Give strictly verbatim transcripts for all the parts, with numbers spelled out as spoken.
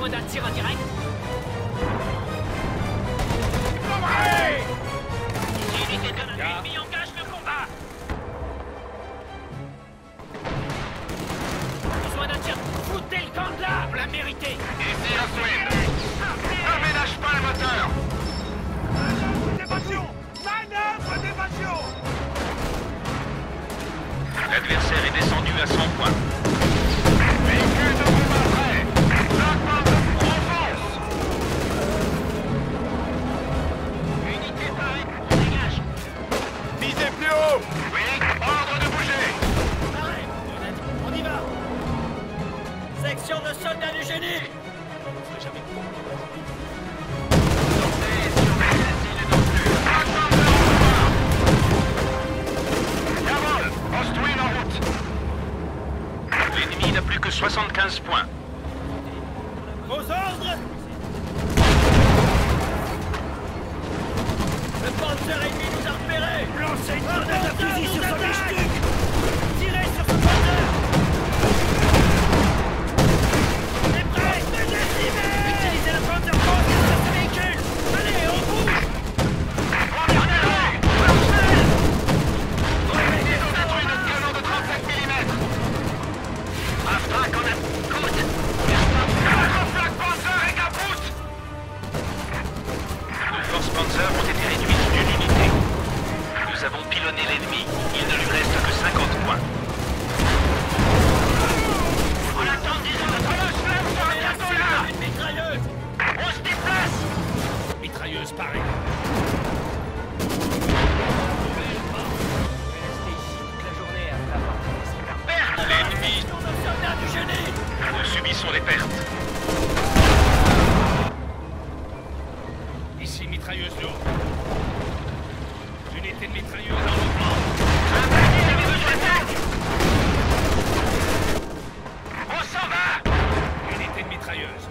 Besoin d'un tir indirect. Hey! Ici, unité de l'ennemi engage le combat. Besoin d'un tir. Foutez le camp de là. On l'a mérité. Ici la Swing. Ne ménage pas le moteur. D'évasion. Manœuvre d'évasion. L'adversaire est descendu à cent points. Véhicule de combat prêt. Black Panther renforce. Unité pareille. On dégage. Visez plus haut. Oui, ordre de bouger. Arrête. On y va. Section de soldats du génie. Black Panther en combat. Jawohl, Ostwind en route. L'ennemi n'a plus que soixante-quinze points. Aux ordres. Le panzer ennemi nous a repérés. Lancez une grenade à fusil sur son échec. Tirez sur ce panzer. On est prêt. Utilisez le panzer pour sur ce véhicule. Allez, on bouge. Ils ont détruit notre canon de trente-sept millimètres. Aftrac en a... Coute. Notre Black Panther est capoute. Nos forces Panzer ont été réduites d'une unité. Nous avons pilonné l'ennemi, il ne lui reste que cinquante points. On attend dix ans. Le Slam sera bientôt là. Une mitrailleuse. On se déplace. Mitrailleuse pareille. L'ennemi, Soldats du génie. nous subissons les pertes. Ici, mitrailleuse lourde. Unité de mitrailleuse en mouvement. On s'en va. Unité de mitrailleuse.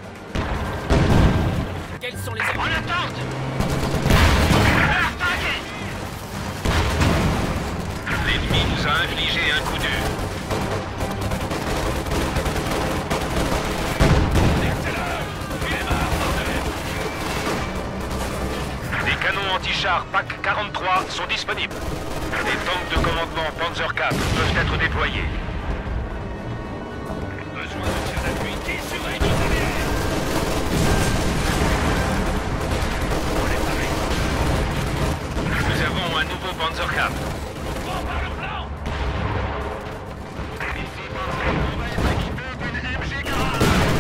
Quels sont les... En attente. Attaquez. L'ennemi nous a infligé un coup dur. Des canons anti-chars P A C quarante-trois sont disponibles. Des tanks de commandement Panzer quatre peuvent être déployés. Besoin de tir d'appui. Qui surveille nos alliés? On est paré. Nous avons un nouveau Panzer quatre. Bon par le plan. Ici, on va être équipé d'une M G quarante.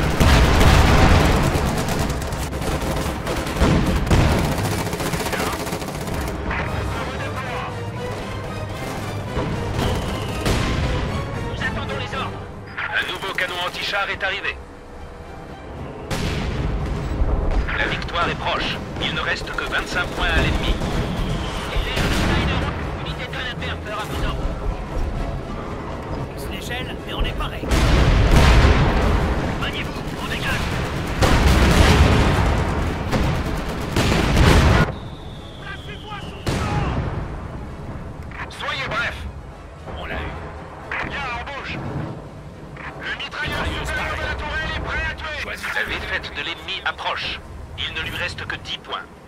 Nous attendons les ordres. Un nouveau canon anti-char est arrivé. La victoire est proche. Il ne reste que vingt-cinq points à l'ennemi. Et l'air de Snyder. Unité de grenadiers, peur à présent. On se l'échelle, mais on est paré. Maniez-vous, on dégage. Placez-moi son sang. Soyez bref. On l'a eu. Bien, on bouge. Le mitrailleur supérieur de la tourelle est prêt à tuer. Choisissez La défaite de l'ennemi approche. Il ne lui reste que dix points.